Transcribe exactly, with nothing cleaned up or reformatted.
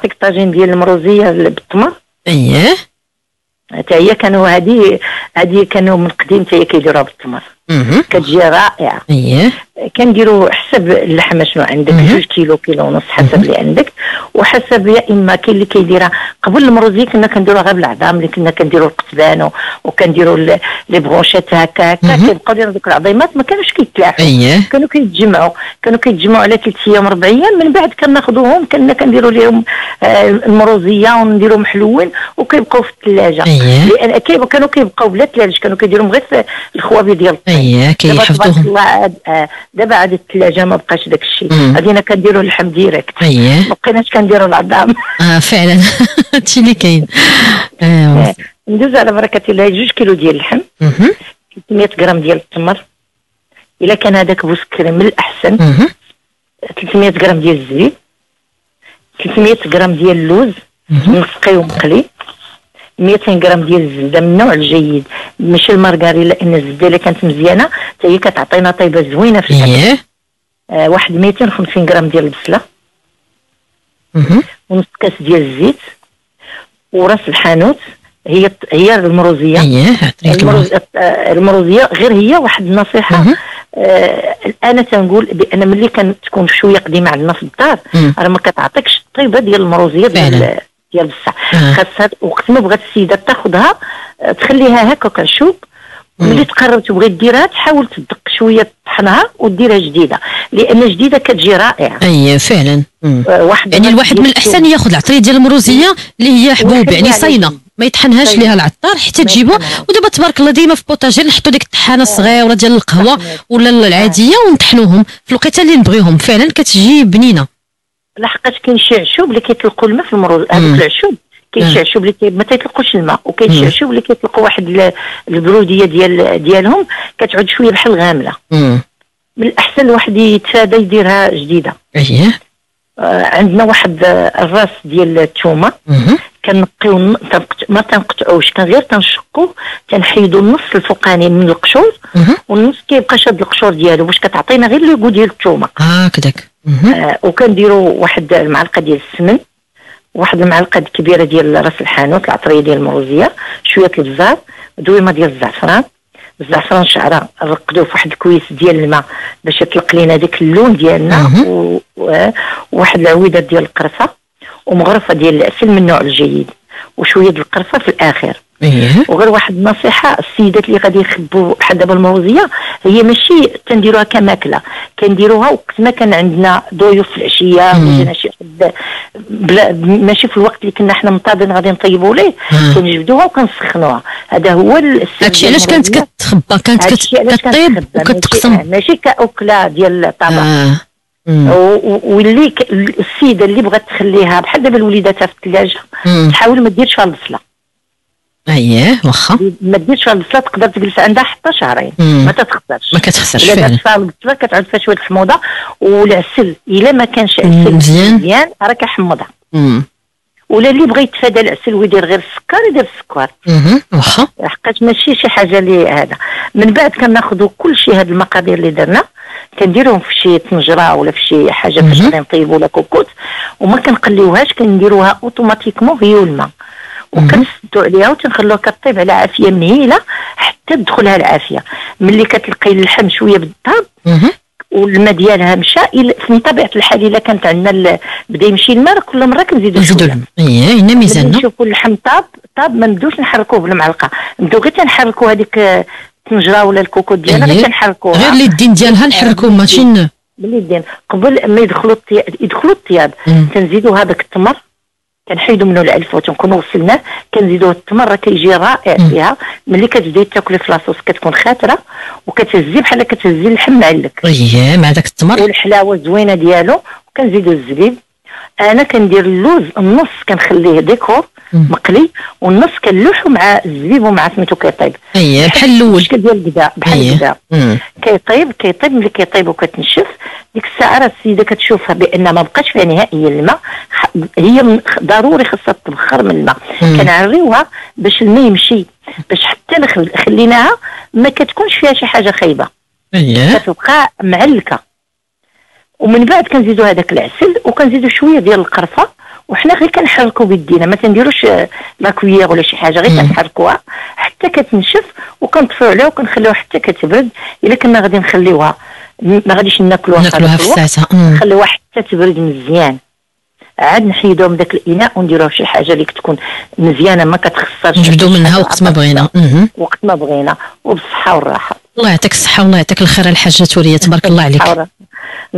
نعطيك طاجين ديال المروزيه بالتمر. اييه حتى هي كانوا هذه هذه كانوا من قديم حتى هي كيديروها بالتمر. كتجي رائعه. اييه كنديروا حسب اللحمه شنو عندك، جوج كيلو كيلو ونص حسب اللي عندك، وحسب يا اما كاين اللي كيديرها قبل المروزيه كنا كنديروها غير بالعظام، اللي كنا كنديروا القطبان وكنديروا لي بغونشيت هكا هكا كيبقاو لنا دوك العظيمات ما كانوش كيتلاحوا. أيه. كانوا كيتجمعوا كانوا كيتجمعوا على ثلاث ايام اربع ايام، من بعد كناخذوهم كنا كنديروا لهم آه المروزيه ونديروا محلوين وكيبقاو في الثلاجه. أيه. لان كيبقاو كانوا كيبقاو بلا ثلاج، كانوا كيديروهم غير في الخوابي ديال الطين. اييه كيحفظوهم. دابا عاد الثلاجه ما بقاش داك الشيء، غادينا كنديروا اللحم ديريكت. اييه ما بقيناش كنديروا العظام. اه فعلا هادشي اللي كاين. ايوا ندوز على بركه الله. جوج كيلو ديال اللحم، ثلاثمية غرام ديال التمر، الا كان هذاك بوسكري من الاحسن، ثلاثمية غرام ديال الزبيب، ثلاثمية غرام ديال اللوز مسقي ومقلي، مئتين غرام ديال الزبده من النوع الجيد ماشي المارغري، لان الزبده اللي كانت مزيانه حتى هي كتعطينا طيبه زوينه في الاكل. اييه آه واحد مئتين وخمسين غرام ديال البصله، ونص كاس ديال الزيت، وراس الحانوت. هي هي المروزيه. اييه المروز... المروزيه غير هي واحد النصيحه. آه انا تنقول بان ملي كانت تكون شويه قديمه عندنا في الدار راه ما كتعطيكش الطيبه ديال المروزيه ديال ديال بصح. خاصها وقت ما بغات السيده تاخذها تخليها هكا كنشوب، ملي تقرب تبغي ديرها تحاول تدق شويه طحنها وديرها جديده، لان جديده كتجي رائعه. اييه فعلا. آه واحد يعني الواحد من الاحسن ياخذ العطريه ديال المروزيه اللي هي حبوب يعني صاينه، ما يطحنهاش ليها العطار حتى تجيبها. ودابا تبارك الله ديما في بوطاجير نحطوا ديك الطحانه الصغيره ديال القهوه ولا العاديه ونطحنوهم في الوقيته اللي نبغيهم، فعلا كتجي بنينه. لحقاش كاين شي عشوب اللي كيطلقوا الماء في المروز، هذوك العشوب كاين شي عشوب اللي ما تيطلقوش الماء، وكاين شي عشوب اللي كيطلقوا واحد البروديه ديال ديالهم كتعود شويه بحال غامله. من الاحسن الواحد يتفادى يديرها جديده. اييه آه عندنا واحد الراس ديال الثومه كنقيو ما تنقطعوش، كان غير تنشقوه، تنحيدوا النص الفوقاني من القشور والنص كيبقى شاد القشور ديالو باش كتعطينا غير لو ديال الثومه هكذاك. آه وكنديروا واحد المعلقه ديال السمن، واحد المعلقه كبيره ديال راس الحانوت العطريه ديال المروزيه، شويه البزار، دويمه ديال الزعفران. الزعفران شعره نرقدوه في واحد الكويس ديال الماء باش يطلق لينا داك اللون ديالنا، وواحد العويده ديال القرفه، ومغرفه ديال العسل من النوع الجيد، وشويه د القرفه في الاخر. اييه وغير واحد النصيحه، السيدات اللي غادي يخبوا بحال دابا المروزيه هي ماشي تنديروها كماكله، كنديروها وقت ما كان عندنا ضيوف في العشيه ولا شي حد ماشي في الوقت اللي كنا حنا منتظرين غادي نطيبوا ليه، كنجبدوها وكنسخنوها. هذا هو هادشي علاش كانت كتخبى، كانت كطيب وكتقسم ماشي كاكله ديال الطبق. آه. واللي السيده اللي بغات تخليها بحال دابا الوليدات في الثلاجه تحاول ما ديرش فيها البصله. اييه واخا ما ديرش فيها البصله، تقدر تجلس عندها حتى شهرين ما تتخسرش. ما كتخسرش فعلا. الا فيها البصله كتعود فيها شويه الحموضه، والعسل الا ما كانش عسل مزيان مزيان راه كيحمضها. ولا اللي بغى يتفادى العسل ويدير غير السكر يدير السكر. واخا حقاش ماشي شي حاجه اللي هذا. من بعد كناخذوا كل شيء هاد المقادير اللي درنا كنديروهم في شي طنجره ولا في شي حاجه فاش غادي نطيبوا ولا كوكوت، وما كنقليوهاش، كنديروها اوتوماتيكمون هي والماء، وكنسدوا عليها وتنخلوها كطيب على عافيه مهيله حتى تدخلها العافيه. ملي كتلقي اللحم شويه بالطاب والماء ديالها مشى، في طبيعه الحال الا كانت عندنا بدا يمشي الماء كل مره كنزيدوا شويه. اييه هنا ميزاننا. نشوفوا اللحم طاب طاب ما نبداوش نحركوه بالمعلقه، نبداو غير تنحركوا هذيك الطنجره ولا الكوكوت ديالنا غير تنحركوها غير اليدين ديالها نحركوا ماشي باليدين. قبل ما يدخلوا الطياب يدخلوا الطياب كنزيدوا هذاك التمر، كنحيدوا منه العلف وتنكونوا غسلناه، كنزيدوه التمر راه كيجي رائع فيها. ملي كتبداي تاكلي في لاصوص كتكون خاتره وكتهزي بحال كتهزي اللحم معلك. اييه مع داك التمر والحلاوه زوينه ديالو. وكنزيدوا الزبيب. انا كندير اللوز النص كنخليه ديكور مقلي، والنص كنلوحو مع الزبيب ومع سميتو كيطيب. اييه بحال الاول بشكل ديال الكدا بحال الكدا. كيطيب كيطيب ملي كيطيب وكتنشف ديك الساعه راه السيده كتشوفها بان ما بقاش فيها نهائيا الماء، هي ضروري خاصها تبخر من الماء. كنعريوها باش الماء يمشي، باش حتى خليناها ما كتكونش فيها شي حاجه خايبه. اييه كتبقى معلكه. ومن بعد كنزيدوا هذاك العسل وكنزيدوا شويه ديال القرفه وحنا غير كنحركوا بيدينا، ما تنديروش لاكويير ولا شي حاجه، غير كنحركوها حتى كتنشف وكنطفيو عليها وكنخليوها حتى كتبرد. الا كنا غادي نخليوها ما غاديش ناكلوها ناكلوها في ساعتها، نخليوها حتى تبرد مزيان، عاد نحيدوها من داك الاناء ونديروها في شي حاجه اللي تكون مزيانه ما كتخسرش، نجبدوا منها وقت ما بغينا. وقت ما بغينا وبالصحه والراحه. الله يعطيك الصحه والله يعطيك الخير الحاجه توريه، تبارك الله عليك.